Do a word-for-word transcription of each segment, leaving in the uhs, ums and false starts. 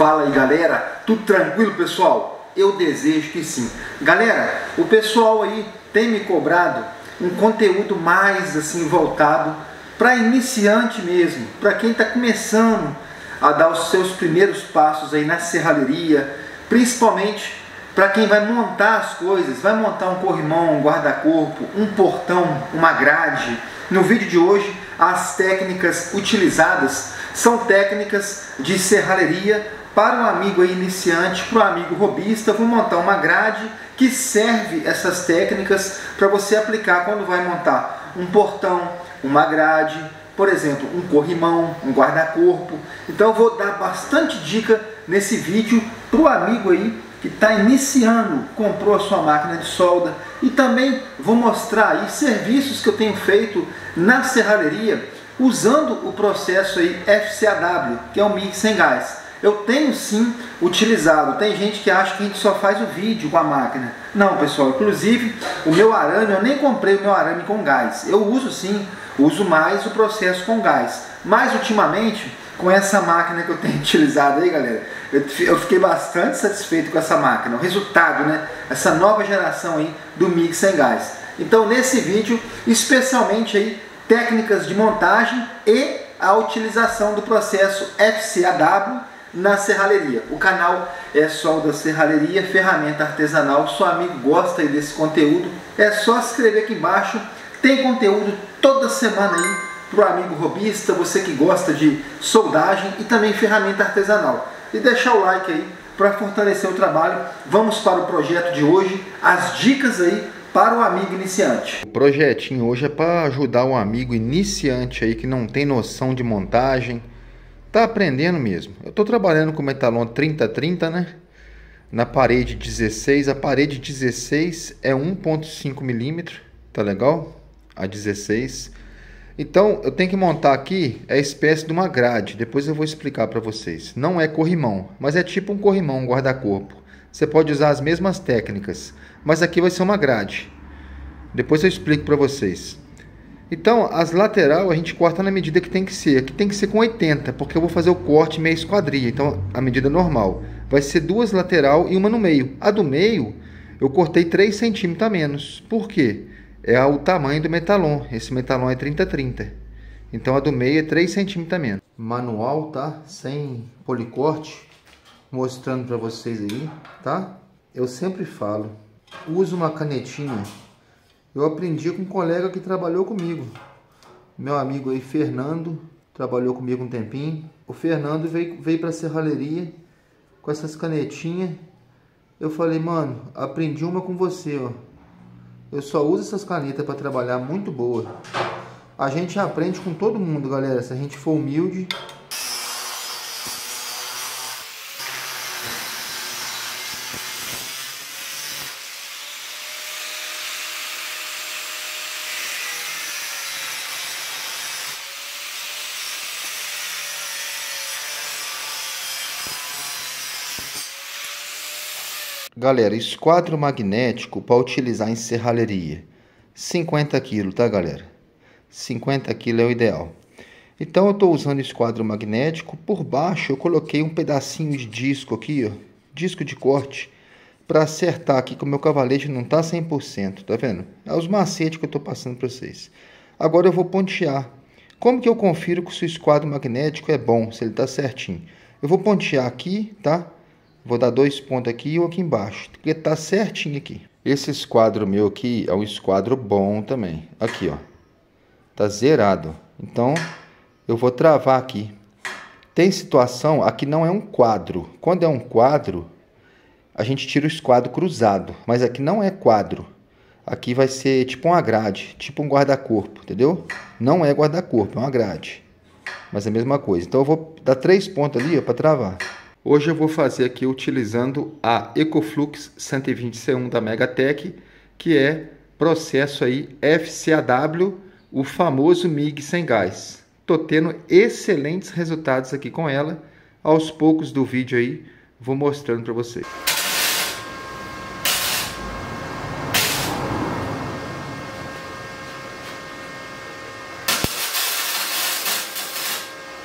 Fala aí, galera, tudo tranquilo, pessoal? Eu desejo que sim. Galera, o pessoal aí tem me cobrado um conteúdo mais assim voltado para iniciante mesmo, para quem está começando a dar os seus primeiros passos aí na serralheria, principalmente para quem vai montar as coisas, vai montar um corrimão, um guarda-corpo, um portão, uma grade. No vídeo de hoje, as técnicas utilizadas são técnicas de serralheria para um amigo aí iniciante, para um amigo robista. Vou montar uma grade que serve essas técnicas para você aplicar quando vai montar um portão, uma grade, por exemplo, um corrimão, um guarda-corpo. Então eu vou dar bastante dica nesse vídeo para o amigo aí que está iniciando, comprou a sua máquina de solda, e também vou mostrar aí serviços que eu tenho feito na serralheria usando o processo aí F C A W, que é o MIG sem gás. Eu tenho sim utilizado. Tem gente que acha que a gente só faz o vídeo com a máquina. Não, pessoal, inclusive o meu arame, eu nem comprei o meu arame com gás. Eu uso sim, uso mais o processo com gás. Mas ultimamente, com essa máquina que eu tenho utilizado aí, galera, eu fiquei bastante satisfeito com essa máquina. O resultado, né? Essa nova geração aí do MIG sem gás. Então nesse vídeo, especialmente aí, técnicas de montagem e a utilização do processo F C A W na serralheria. O canal é Solda Serralheria, ferramenta artesanal. Se o amigo gosta aí desse conteúdo, é só se inscrever aqui embaixo. Tem conteúdo toda semana aí para o amigo robista, você que gosta de soldagem e também ferramenta artesanal. E deixar o like aí para fortalecer o trabalho. Vamos para o projeto de hoje, as dicas aí para o amigo iniciante. O projetinho hoje é para ajudar um amigo iniciante aí que não tem noção de montagem, tá aprendendo mesmo. Eu estou trabalhando com metalon trinta trinta, né? Na parede dezesseis, a parede dezesseis é um ponto cinco milímetros, tá legal? A dezesseis. Então eu tenho que montar aqui a espécie de uma grade, depois eu vou explicar para vocês. Não é corrimão, mas é tipo um corrimão, um guarda-corpo. Você pode usar as mesmas técnicas, mas aqui vai ser uma grade. Depois eu explico para vocês. Então as lateral a gente corta na medida que tem que ser. Aqui tem que ser com oitenta, porque eu vou fazer o corte meia esquadria. Então a medida normal vai ser duas lateral e uma no meio. A do meio eu cortei três centímetros a menos. Por quê? É o tamanho do metalon. Esse metalon é trinta trinta. Então a do meio é três centímetros a menos. Manual, tá? Sem policorte. Mostrando para vocês aí, tá? Eu sempre falo, uso uma canetinha. Eu aprendi com um colega que trabalhou comigo. Meu amigo aí, Fernando, trabalhou comigo um tempinho. O Fernando veio, veio para a serralheria com essas canetinhas. Eu falei, mano, aprendi uma com você, ó. Eu só uso essas canetas para trabalhar, muito boa. A gente aprende com todo mundo, galera, se a gente for humilde. Galera, esquadro magnético para utilizar em serralheria. cinquenta quilos, tá, galera? cinquenta quilos é o ideal. Então eu estou usando esquadro magnético. Por baixo eu coloquei um pedacinho de disco aqui, ó. Disco de corte. Para acertar aqui que o meu cavalete não tá cem por cento, tá vendo? É os macetes que eu estou passando para vocês. Agora eu vou pontear. Como que eu confiro que o seu esquadro magnético é bom, se ele tá certinho? Eu vou pontear aqui, tá? Vou dar dois pontos aqui e um aqui embaixo, porque tá certinho aqui. Esse esquadro meu aqui é um esquadro bom também. Aqui, ó. Tá zerado. Então, eu vou travar aqui. Tem situação, aqui não é um quadro. Quando é um quadro, a gente tira o esquadro cruzado. Mas aqui não é quadro. Aqui vai ser tipo uma grade, tipo um guarda-corpo, entendeu? Não é guarda-corpo, é uma grade. Mas é a mesma coisa. Então, eu vou dar três pontos ali, ó, para travar. Hoje eu vou fazer aqui utilizando a Ecoflux cento e vinte C um da Megatec, que é processo aí F C A W, o famoso MIG sem gás. Tô tendo excelentes resultados aqui com ela. Aos poucos do vídeo aí, vou mostrando para vocês.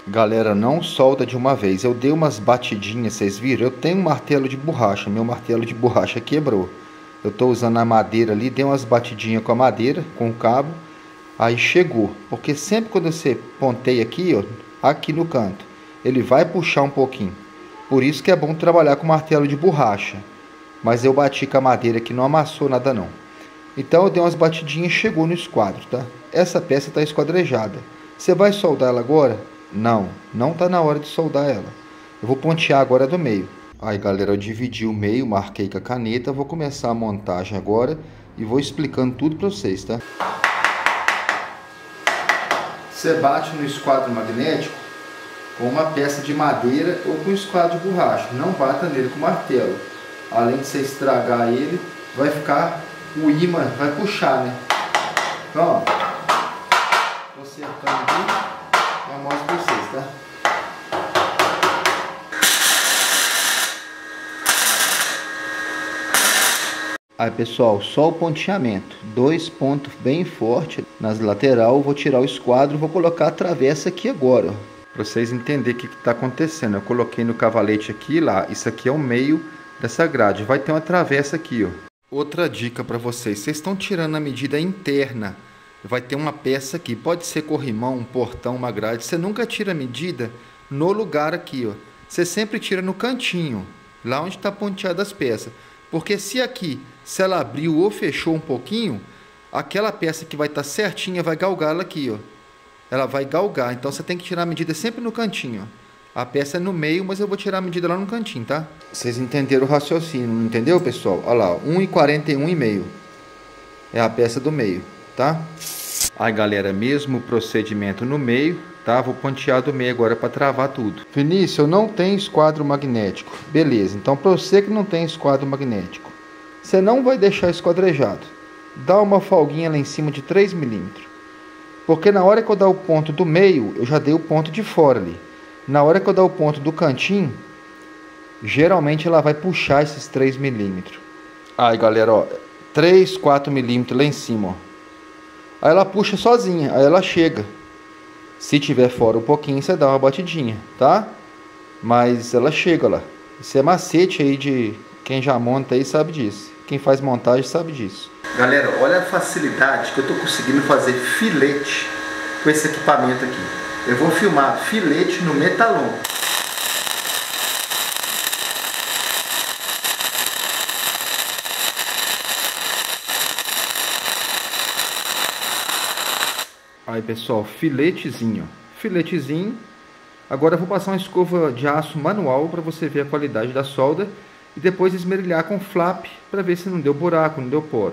Galera, não solta de uma vez. Eu dei umas batidinhas, vocês viram? Eu tenho um martelo de borracha, meu martelo de borracha quebrou. Eu tô usando a madeira ali, dei umas batidinhas com a madeira, com o cabo. Aí chegou, porque sempre quando você ponteia aqui, ó, aqui no canto, ele vai puxar um pouquinho. Por isso que é bom trabalhar com martelo de borracha. Mas eu bati com a madeira que não amassou nada não. Então eu dei umas batidinhas e chegou no esquadro, tá? Essa peça tá esquadrejada. Você vai soldar ela agora? Não, não tá na hora de soldar ela. Eu vou pontear agora do meio. Aí galera, eu dividi o meio, marquei com a caneta. Vou começar a montagem agora e vou explicando tudo pra vocês, tá? Você bate no esquadro magnético com uma peça de madeira ou com esquadro de borracha. Não bata nele com martelo. Além de você estragar ele, vai ficar, o ímã vai puxar, né? Então, ó, tô acertando aqui, eu mostro pra vocês, tá? Aí pessoal, só o ponteamento, dois pontos bem fortes nas lateral. Vou tirar o esquadro, vou colocar a travessa aqui agora, para vocês entenderem o que está acontecendo. Eu coloquei no cavalete aqui, lá, isso aqui é o meio dessa grade, vai ter uma travessa aqui, ó. Outra dica para vocês, vocês estão tirando a medida interna, vai ter uma peça aqui, pode ser corrimão, um portão, uma grade, você nunca tira a medida no lugar aqui, ó. Você sempre tira no cantinho, lá onde está ponteada as peças. Porque se aqui, se ela abriu ou fechou um pouquinho, aquela peça que vai estar tá certinha vai galgar ela aqui, ó. Ela vai galgar, então você tem que tirar a medida sempre no cantinho, ó. A peça é no meio, mas eu vou tirar a medida lá no cantinho, tá? Vocês entenderam o raciocínio, não entendeu, pessoal? Olha lá, um e quarenta e um e meio. É a peça do meio, tá? Aí, galera, mesmo procedimento no meio, tá? Vou pontear do meio agora para travar tudo. Vinícius, eu não tenho esquadro magnético. Beleza, então para você que não tem esquadro magnético, você não vai deixar esquadrejado. Dá uma folguinha lá em cima de três milímetros. Porque na hora que eu dar o ponto do meio, eu já dei o ponto de fora ali. Na hora que eu dar o ponto do cantinho, geralmente ela vai puxar esses três milímetros. Aí, galera, ó, três, quatro milímetros lá em cima, ó. Aí ela puxa sozinha, aí ela chega. Se tiver fora um pouquinho, você dá uma batidinha, tá? Mas ela chega lá. Isso é macete aí de quem já monta aí sabe disso. Quem faz montagem sabe disso. Galera, olha a facilidade que eu tô conseguindo fazer filete com esse equipamento aqui. Eu vou filmar filete no Metalon. Aí pessoal, filetezinho, filetezinho. Agora eu vou passar uma escova de aço manual para você ver a qualidade da solda e depois esmerilhar com flap para ver se não deu buraco, não deu poro.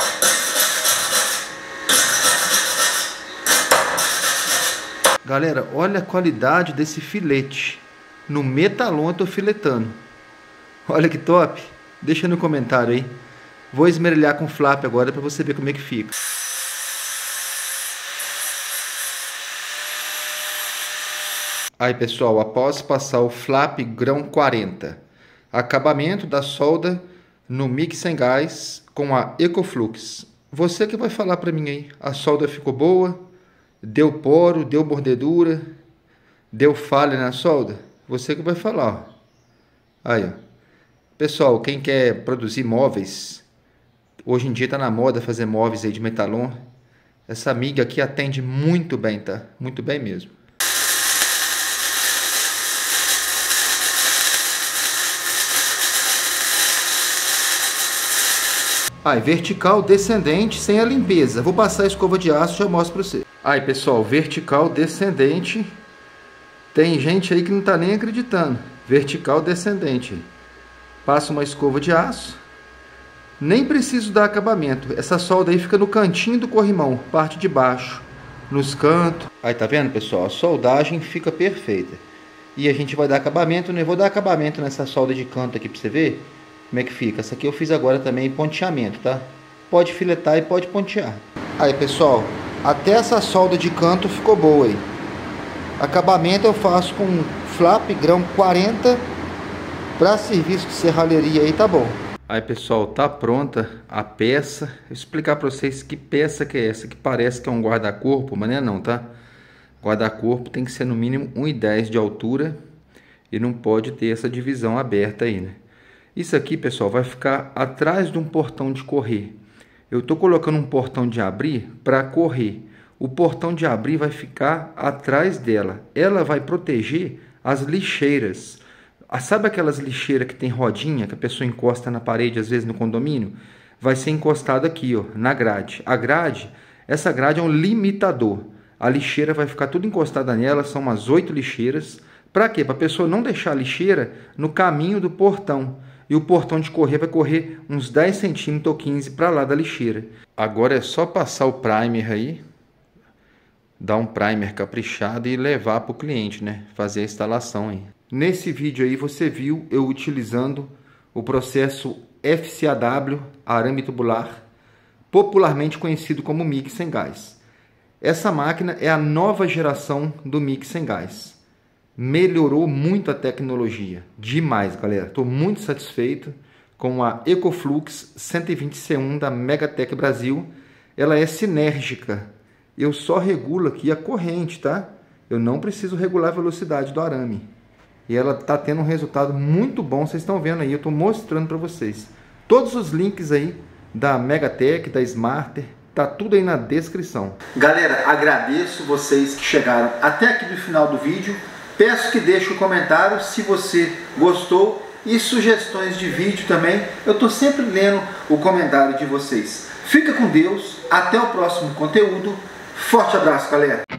Galera, olha a qualidade desse filete. No Metalon eu tô filetando. Olha que top. Deixa no comentário aí. Vou esmerilhar com flap agora para você ver como é que fica. Aí pessoal, após passar o flap grão quarenta, acabamento da solda no mix sem gás com a Ecoflux. Você que vai falar para mim aí, a solda ficou boa? Deu poro, deu mordedura, deu falha na solda? Você que vai falar, ó. Aí, ó. Pessoal, quem quer produzir móveis, hoje em dia tá na moda fazer móveis aí de Metalon. Essa amiga aqui atende muito bem, tá? Muito bem mesmo. Aí, vertical descendente sem a limpeza. Vou passar a escova de aço e já mostro pra você. Aí, pessoal, vertical descendente. Tem gente aí que não tá nem acreditando. Vertical descendente. Passa uma escova de aço. Nem preciso dar acabamento. Essa solda aí fica no cantinho do corrimão, parte de baixo, nos cantos. Aí, tá vendo, pessoal? A soldagem fica perfeita. E a gente vai dar acabamento, né? Eu vou dar acabamento nessa solda de canto aqui pra você ver como é que fica. Essa aqui eu fiz agora também ponteamento, tá? Pode filetar e pode pontear. Aí, pessoal, até essa solda de canto ficou boa aí. Acabamento eu faço com flap grão quarenta para serviço de serralheria aí, tá bom. Aí, pessoal, tá pronta a peça. Vou explicar para vocês que peça que é essa, que parece que é um guarda-corpo, mas não é não, tá? guarda-corpo tem que ser no mínimo um e dez de altura e não pode ter essa divisão aberta aí, né? Isso aqui, pessoal, vai ficar atrás de um portão de correr. Eu estou colocando um portão de abrir para correr. O portão de abrir vai ficar atrás dela. Ela vai proteger as lixeiras. Sabe aquelas lixeiras que tem rodinha, que a pessoa encosta na parede, às vezes no condomínio? Vai ser encostado aqui, ó, na grade. A grade, essa grade é um limitador. A lixeira vai ficar tudo encostada nela, são umas oito lixeiras. Para quê? Para a pessoa não deixar a lixeira no caminho do portão. E o portão de correr vai correr uns dez centímetros ou quinze para lá da lixeira. Agora é só passar o primer aí, dar um primer caprichado e levar para o cliente, né? Fazer a instalação aí. Nesse vídeo aí você viu eu utilizando o processo F C A W, arame tubular, popularmente conhecido como M I G sem gás. Essa máquina é a nova geração do M I G sem gás. Melhorou muito a tecnologia, demais, galera. Estou muito satisfeito com a EcoFlux cento e vinte C um da Megatech Brasil. Ela é sinérgica. Eu só regulo aqui a corrente, tá? Eu não preciso regular a velocidade do arame. E ela está tendo um resultado muito bom, vocês estão vendo aí, eu estou mostrando para vocês. Todos os links aí da Megatech, da Smarter, tá tudo aí na descrição. Galera, agradeço vocês que chegaram até aqui no final do vídeo. Peço que deixe um comentário se você gostou e sugestões de vídeo também. Eu estou sempre lendo o comentário de vocês. Fica com Deus, até o próximo conteúdo. Forte abraço, galera!